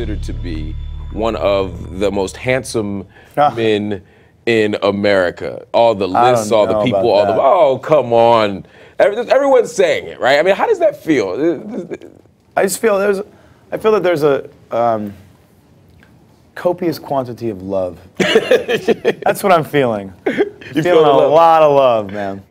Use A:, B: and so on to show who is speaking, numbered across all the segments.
A: considered to be one of the most handsome men in America. All the lists, all the people, all the, oh, come on. Everyone's saying it, right? I mean, how does that feel?
B: I just feel I feel that there's a copious quantity of love. That's what I'm feeling.
A: You
B: feeling a lot of love, man.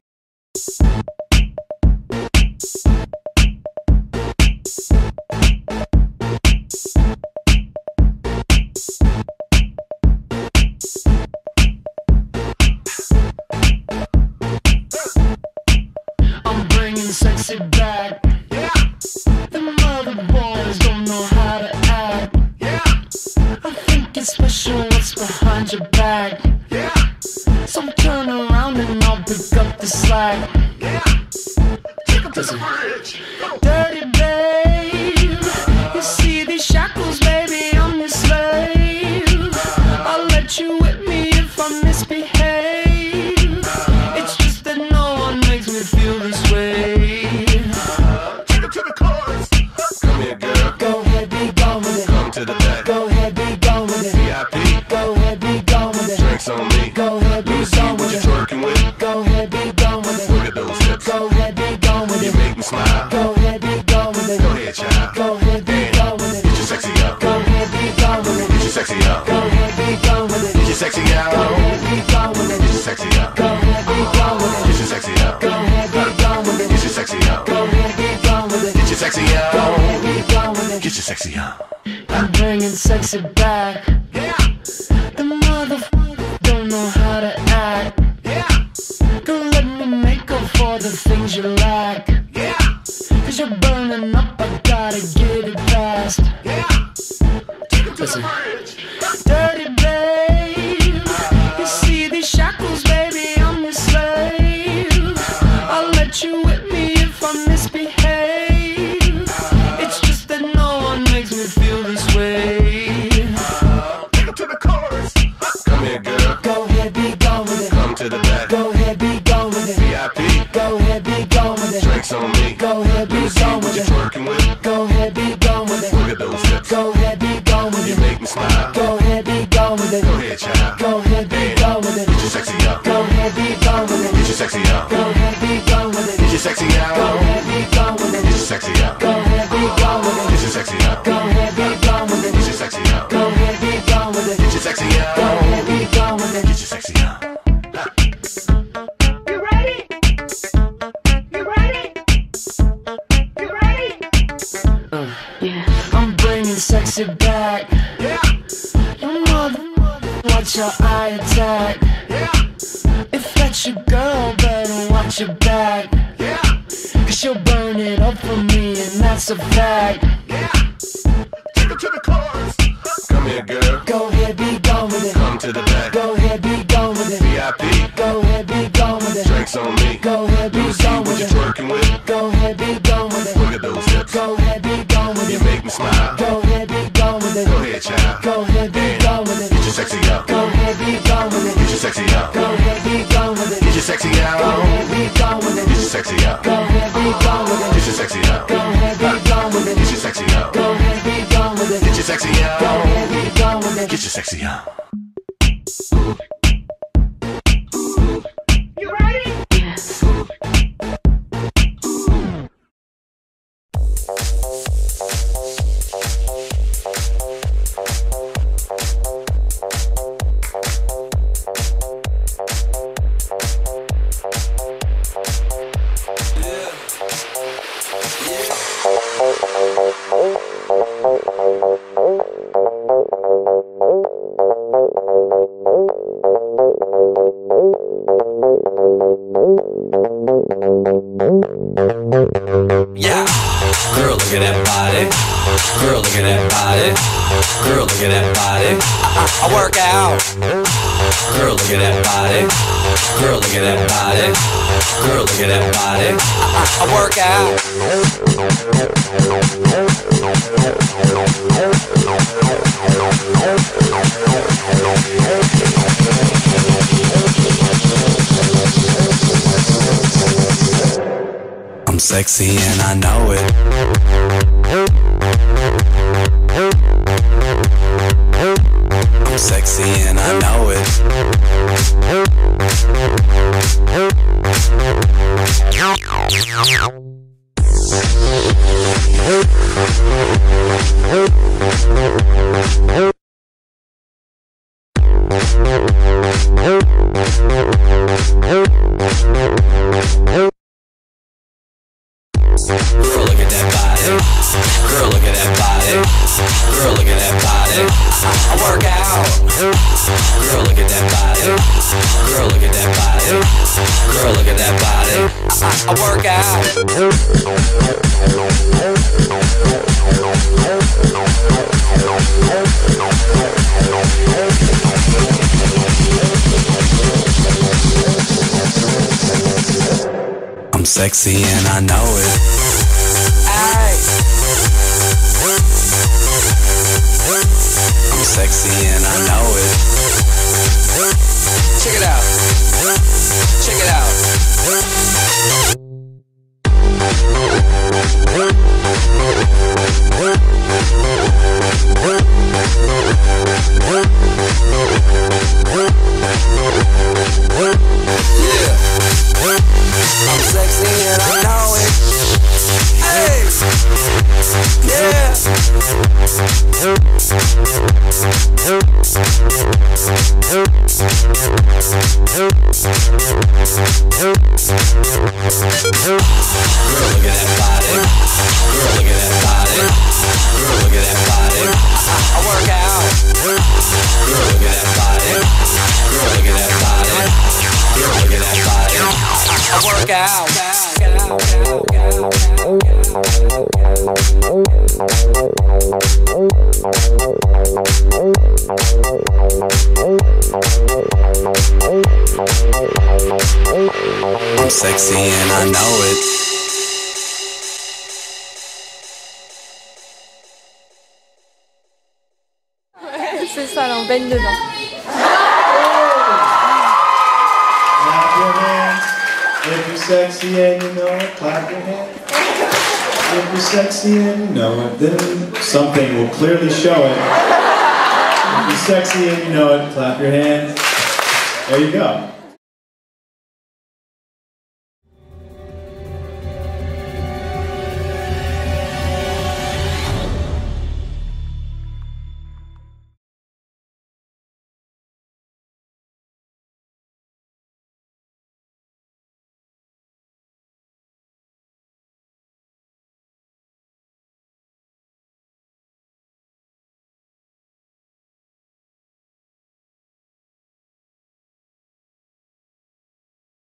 C: I'm bringing sexy back. Yeah. The mother boys don't know how to act. Yeah. I think it's special what's behind your back. Yeah. So turn around and I'll pick up the slack. Yeah. Take them to the bridge. Dirty babe. You see these shackles, baby, I'm your slave. I'll let you whip me if I misbehave. It's just that no one makes me feel this way. Take them to the chorus. Come here, girl. Go ahead, be gone with it. Come to the back. Go ahead, be gone with it. VIP. Go ahead, be gone with it. Drinks on me. Go ahead, be gone with it. Twerking with. Go ahead, be gone with it. Look at those hips. Go ahead, be gone with it. You make me smile. Go ahead, be gone with it. Go ahead, child. Go ahead, be gone with it. Get your sexy up. Go ahead, be gone with it. Get your sexy up. Go ahead, be gone with it. Get your sexy up. Go ahead, be gone with it. Get your sexy up. Go ahead, be gone with it. Get your sexy up. Go ahead, be gone with it. Get your sexy up. Go ahead, be gone with it. Get your sexy up. Go ahead, be gone with it. Get your sexy up. I'm bringing sexy back. Yeah. The motherfuckers don't know how to act. Yeah. Don't let me make up for the things you lack. Yeah. Cause you're burning up, I gotta get it fast. Yeah. Take it to the bridge. Dirty babe. You see these shackles, baby, I'm your slave. I'll let you whip me if I misbehave. It's just that no one makes me feel this way. Take it to the chorus. Come here, girl. Go ahead, be gone with it. Come to the back. Go ahead, be gone with it. VIP. Go ahead, be gone with it. Drinks on me. Go ahead, be gone with it. Twerking with. Go ahead, be gone with it. Look at those hips. Go ahead, be gone with it. You make me smile. Go ahead, be gone with it. Go ahead, child. Go ahead, be gone with it. Get your sexy up. Go ahead, be gone with it. Get your sexy up. Go ahead, be gone with it. Get your sexy up. Go ahead, be gone with it. Get your sexy up. Go ahead, be gone with it. Get your sexy up. Go ahead, be gone with it. Get your sexy up. Go ahead, be gone with it. Get your sexy up. Go ahead, be gone with it. Get your sexy up.
D: You ready? You ready? You ready?
C: Yeah. I'm bringing sexy back. Yeah. Your mother, watch your eye attack. Yeah. If that's your girl, better watch your back. Yeah. Cause she'll burn it up for me, and that's a fact. Yeah. Take it to the chorus. Come here, girl. Go ahead, be gone with it. Come to the back. Go ahead, be gone with it. VIP. Go ahead, be gone with it. Drinks on me. Go ahead, be gone with it. Twerking with. Go ahead, be gone with it. Look at those hips. Go ahead, be gone with it. You make me smile. Go ahead, be gone with it. Go ahead, child. Go ahead, be gone with it. Get your sexy up. Go ahead, be gone with it. Get your sexy up. Go ahead, be gone with it. Get your sexy up. Go ahead, be gone with it. Get your sexy up. Go ahead, be gone with it. Get your sexy up. Go ahead, be gone with it. Get your sexy up. Go ahead, be gone with it. Get your sexy up. Go ahead, be gone with it. Get your sexy up.
D: You ready?
C: Yes.
E: Yeah, girl, look at that body. Girl, look at that body. Girl, look at that body. I work out. Girl, look at that body. Girl, look at that body. Girl, look at that body. I work out. I'm sexy and I know it. Girl, look at that body. Girl, look at that body. Girl, look at that body. I work out. Girl, look at that body. Girl, look at that body. Girl, look at that body. I work out. I'm sexy and I know it. Ay. I'm sexy and I know it. Check it out. Check it out. Yeah. I'm sexy and I know it. Hey, yeah. Girl, look at that body. Girl, look at that body. Girl, look at that body. I work out. Girl, look at that body. Girl, look at that body. Girl, look at that body. I work out. I'm sexy and I know it.
F: C'est ça, là, on baigne dedans.
G: Clap your hands. If you're sexy and you know it, clap your hands. If you're sexy and you know it, then something will clearly show it. If you're sexy and you know it, clap your hands. There you go.